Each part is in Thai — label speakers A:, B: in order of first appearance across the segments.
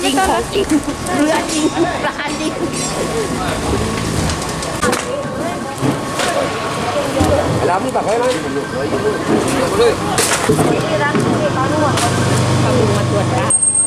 A: จริงของจริงเรือจริงปลาจริง
B: แล้วมีแบบไหมไหมเลยที่ร้านที่เขานวดเขาดูมาตรวจละ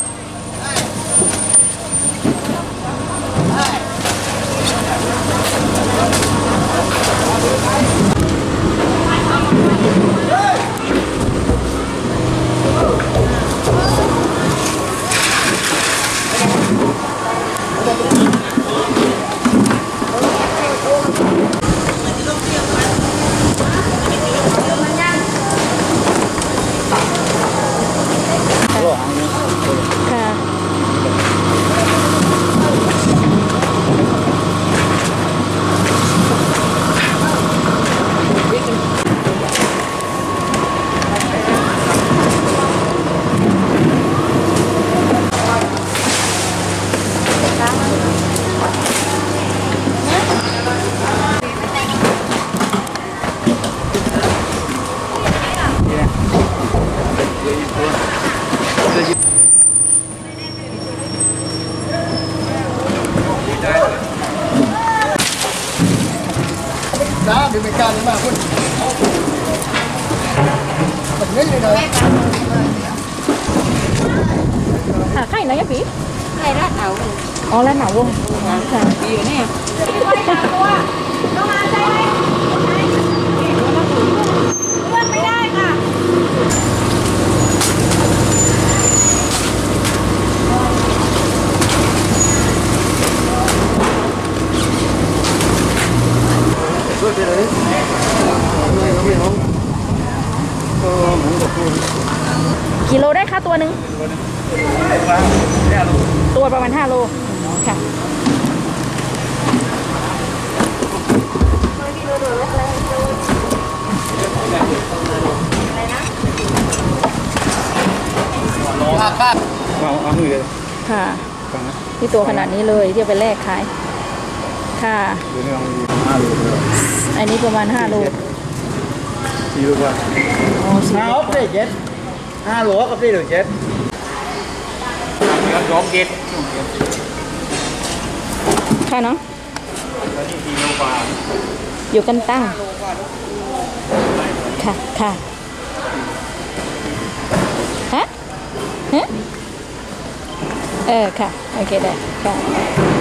C: น้าเป็นไม่กล้าเลยมากคุณแบบนี้เลยนะ
A: ไข่ไหนอะพี่
B: ไข่ราดหนาว
A: อ๋อแล้วหนาววงค่ะ
B: ดีอยู่เนี่ยไม่ได้ค่ะ
C: ช่วยไปเลยไม่น้องก็เหมือนกับคุณ
A: กิโลได้ค่ะตัวหนึ่งตัวประมาณ5 โลค่ะ
C: เอามือเลย
A: ค่ะที่ตัวขนาดนี้เลยที่เอาไปแลกขายค่ะอันนี้ประมาณ5 โล
C: 4 โลกว่า
A: อ๋อ4 โล
C: ได้เจ็ด5 โลกับได้เจ็ดร้องเจ็ด
A: ค่ะเนาะอยู่กันตั้งค่ะค่ะฮะค่ะโอเคได้ค่ะ